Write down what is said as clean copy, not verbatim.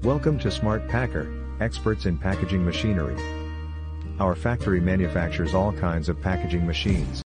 Welcome to Smart Packer, experts in packaging machinery. Our factory manufactures all kinds of packaging machines.